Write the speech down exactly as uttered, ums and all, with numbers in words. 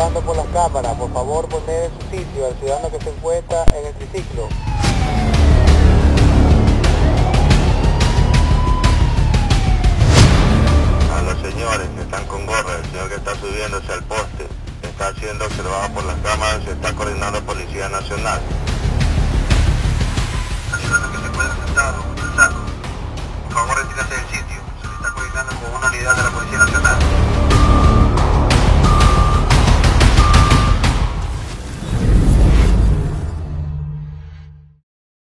grabando por las cámaras, por favor poner en su sitio al ciudadano que se encuentra en el triciclo.